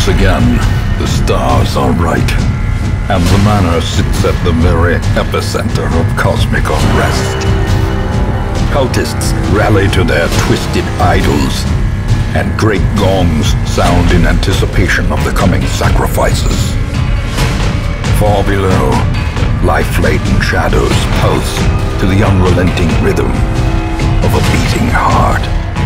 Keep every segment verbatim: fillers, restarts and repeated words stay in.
Once again, the stars are right, and the manor sits at the very epicenter of cosmic unrest. Cultists rally to their twisted idols, and great gongs sound in anticipation of the coming sacrifices. Far below, life-laden shadows pulse to the unrelenting rhythm of a beating heart.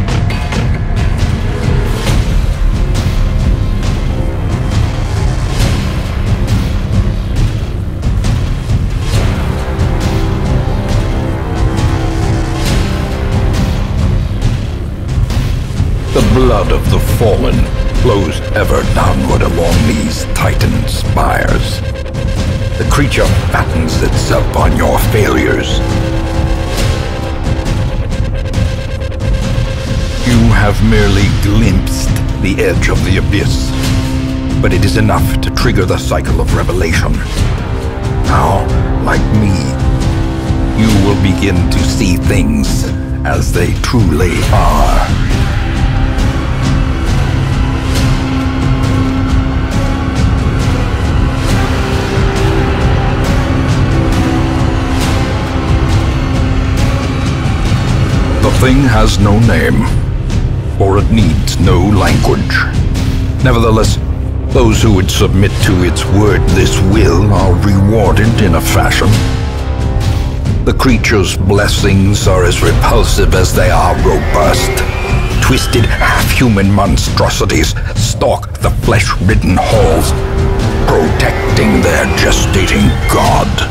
The blood of the fallen flows ever downward along these titan spires. The creature fattens itself on your failures. You have merely glimpsed the edge of the abyss, but it is enough to trigger the cycle of revelation. Now, like me, you will begin to see things as they truly are. The thing has no name, or it needs no language. Nevertheless, those who would submit to its wordless will are rewarded in a fashion. The creature's blessings are as repulsive as they are robust. Twisted, half-human monstrosities stalk the flesh-ridden halls, protecting their gestating god.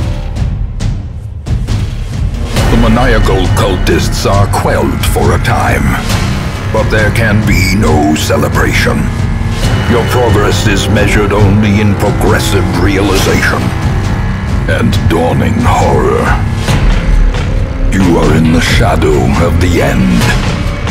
The maniacal cultists are quelled for a time, but there can be no celebration. Your progress is measured only in progressive realization and dawning horror. You are in the shadow of the end.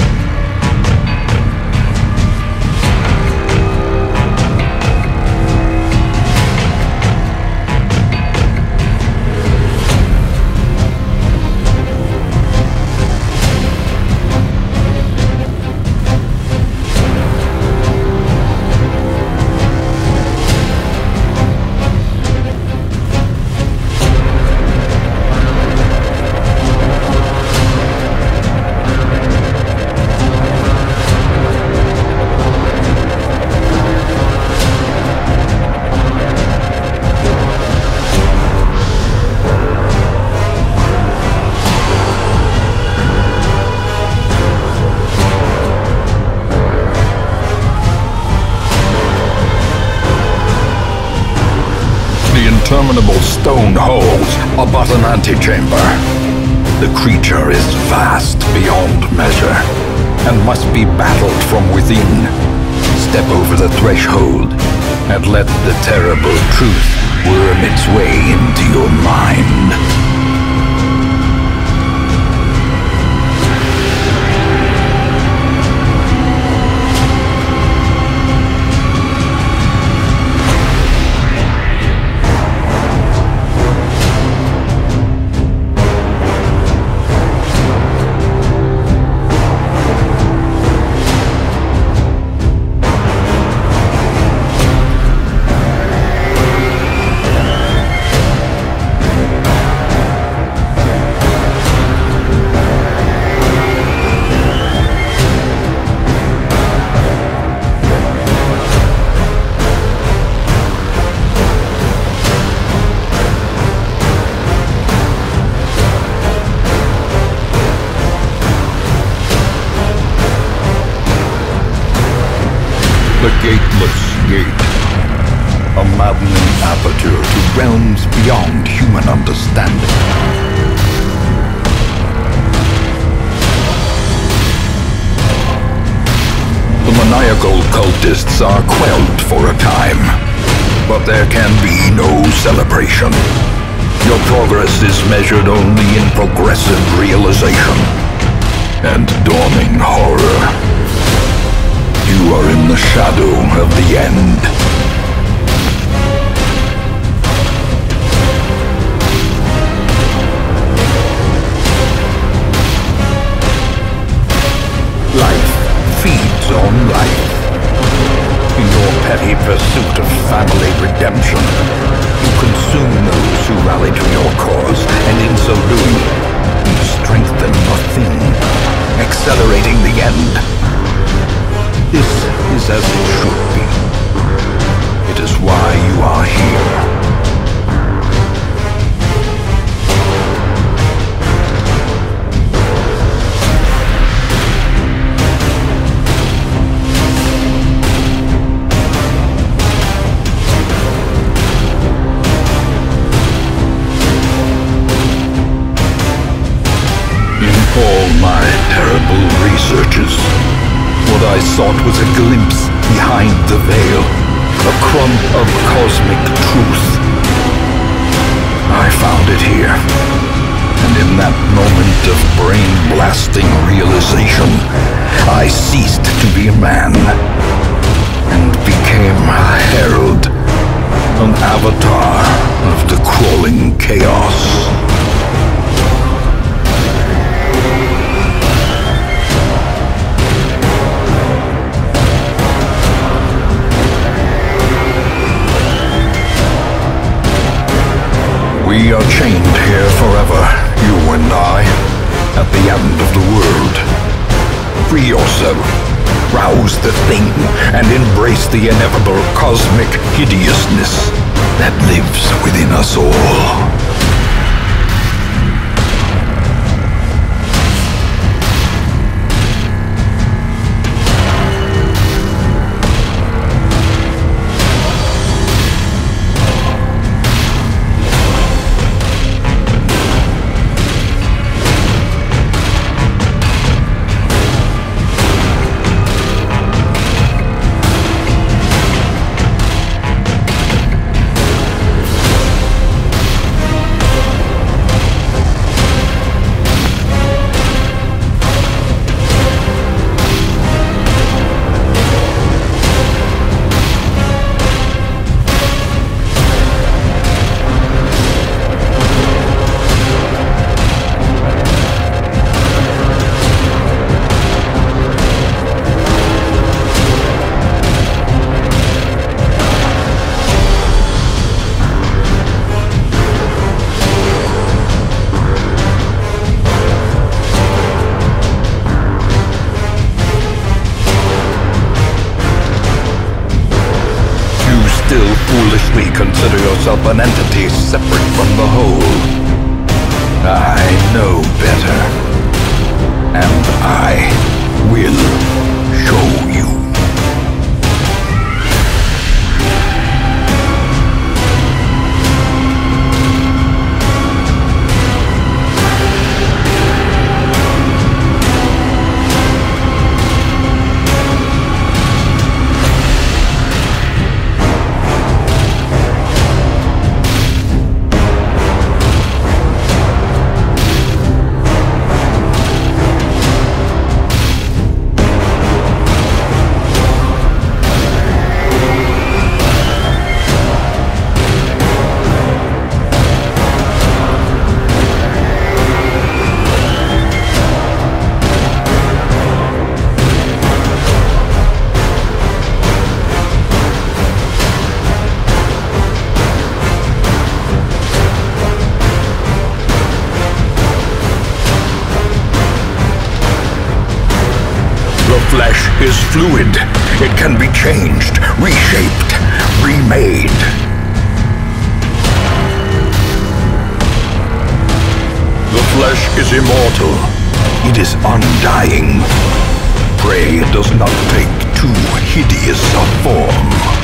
Interminable stone holes are but an antechamber. The creature is vast beyond measure, and must be battled from within. Step over the threshold, and let the terrible truth worm its way into your mind. The gateless gate, a maddening aperture to realms beyond human understanding. The maniacal cultists are quelled for a time, but there can be no celebration. Your progress is measured only in progressive realization and dawning horror. You are in the shadow of the end. Life feeds on life. In your petty pursuit of family redemption. You consume those who rally to your cause, and in so doing, you strengthen the thing, accelerating the end. This is as it should be. It is why you are here. All my terrible researches, what I sought was a glimpse behind the veil, a crumb of cosmic truth. I found it here, and in that moment of brain-blasting realization, I ceased to be a man, and became a herald, an avatar of the crawling chaos. We are chained here forever, you and I, at the end of the world. Free yourself, rouse the thing, and embrace the inevitable cosmic hideousness that lives within us all. Foolishly consider yourself an entity separate from the whole. I know better, and I will show you. Flesh is fluid. It can be changed, reshaped, remade. The flesh is immortal. It is undying. Pray it does not take too hideous a form.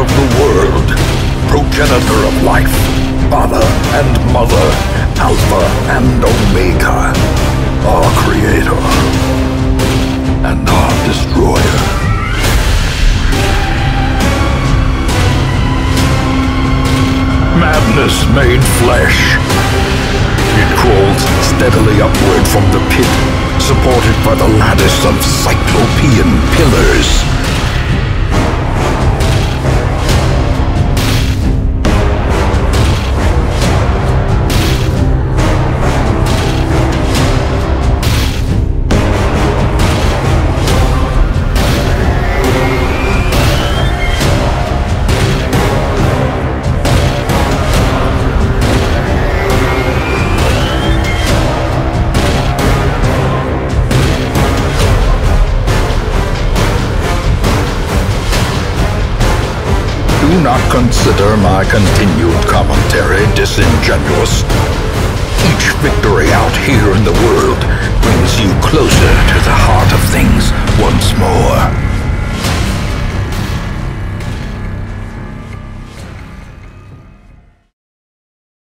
of the world, progenitor of life, father and mother, alpha and omega, our creator and our destroyer. Madness made flesh. It crawls steadily upward from the pit, supported by the lattice of cyclopean pillars. Do not consider my continued commentary disingenuous. Each victory out here in the world brings you closer to the heart of things once more.